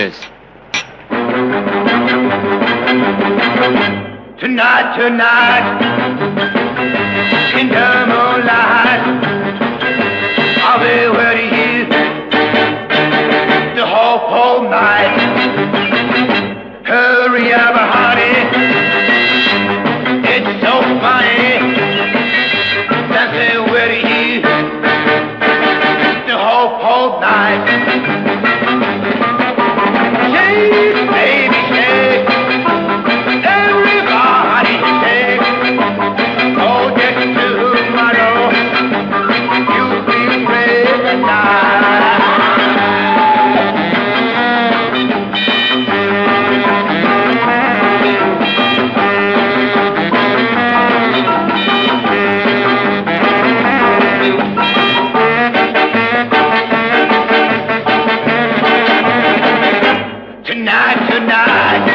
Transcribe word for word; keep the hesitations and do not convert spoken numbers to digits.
Tonight, tonight, in the moonlight, I'll be waiting here the whole, whole night. Hurry up, honey, it's so funny, dancing with you the whole, whole night. Shake, baby, shake. Everybody shake. Oh, just tomorrow you'll be recognized. Tonight, tonight.